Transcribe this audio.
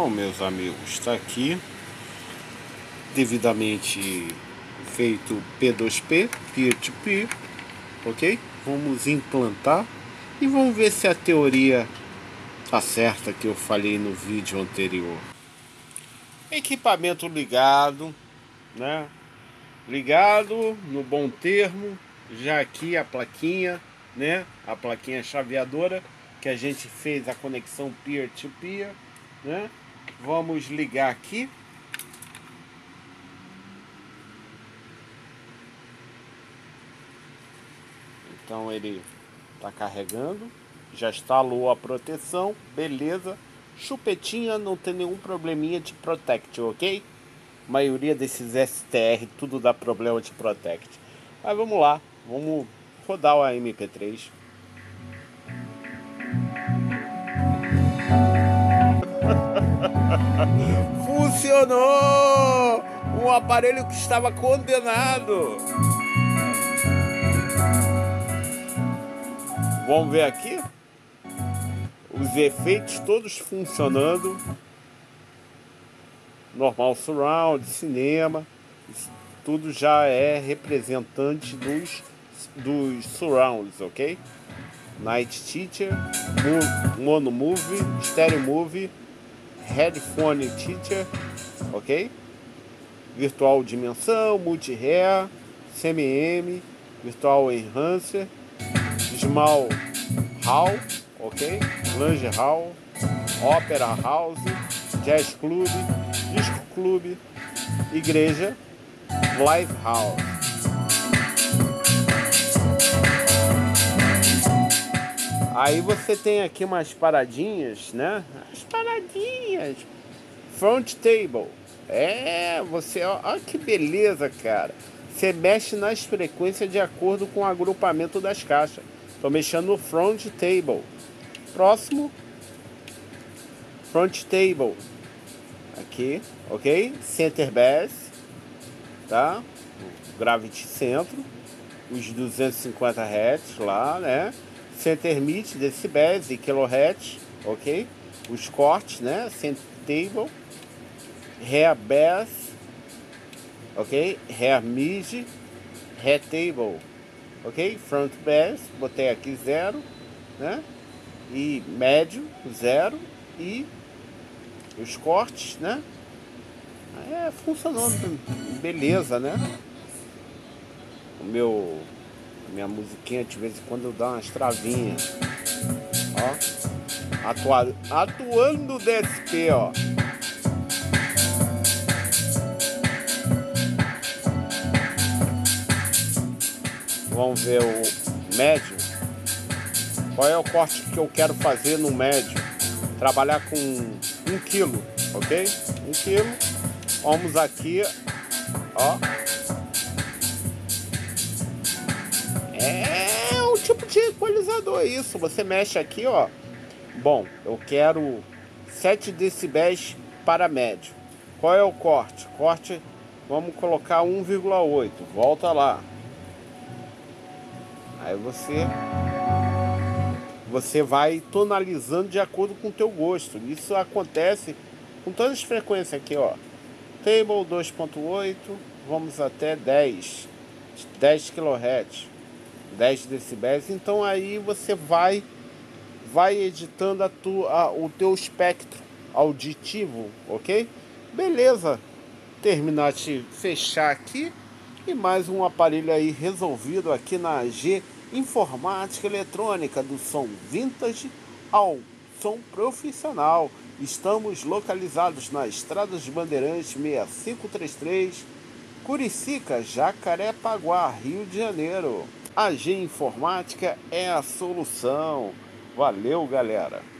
Bom, meus amigos, está aqui devidamente feito P2P, peer-to-peer, ok? Vamos implantar e vamos ver se a teoria tá certa que eu falei no vídeo anterior. Equipamento ligado, né? Ligado no bom termo, já aqui a plaquinha, né? A plaquinha chaveadora que a gente fez a conexão peer-to-peer, né? Vamos ligar aqui. Então ele está carregando, já instalou a proteção, beleza. Chupetinha, não tem nenhum probleminha de protect, ok? A maioria desses STR tudo dá problema de protect. Mas vamos lá, vamos rodar o MP3. Funcionou! Um aparelho que estava condenado. Vamos ver aqui os efeitos todos funcionando. Normal surround, cinema, tudo já é representante dos surrounds, ok? Night Teacher, Mono Movie, Stereo Movie, Headphone Teacher, ok? Virtual Dimensão, Multi-Hair, CMM, Virtual Enhancer, Small Hall, ok? Lounge Hall, Opera House, Jazz Club, Disco Club, Igreja, Live House. Aí você tem aqui umas paradinhas, né? As paradinhas. Front Table. Você, olha que beleza, cara. Você mexe nas frequências de acordo com o agrupamento das caixas. Tô mexendo no Front Table. Próximo. Front Table. Aqui, ok? Center Bass, tá? Gravity Centro, os 250 Hz lá, né? Center Mid, decibéis e kilohertz, ok? Os cortes, né? Center Table, Hair Bass, ok? Hair Mid, Hair Table, ok? Front Bass, botei aqui 0, né? E médio, 0 e os cortes, né? Funcionou beleza, né? Minha musiquinha de vez em quando eu dou umas travinhas. Ó, atuando o DSP, ó. Vamos ver o médio. Qual é o corte que eu quero fazer no médio? Trabalhar com 1 kg, ok? 1 kg. Vamos aqui, ó. É um tipo de equalizador isso. Você mexe aqui, ó. Bom, eu quero 7 decibéis para médio. Qual é o corte? Corte, vamos colocar 1,8. Volta lá. Aí você vai tonalizando de acordo com o teu gosto. Isso acontece com todas as frequências aqui, ó. Table 2.8, vamos até 10 kHz, 10 decibéis. Então aí você vai editando o teu espectro auditivo, ok? Beleza, terminar de fechar aqui e mais um aparelho aí resolvido aqui na AG Informática Eletrônica, do som vintage ao som profissional. Estamos localizados na Estrada dos Bandeirantes 6533, Curicica, Jacarepaguá, Rio de Janeiro. AG Informática é a solução. Valeu, galera!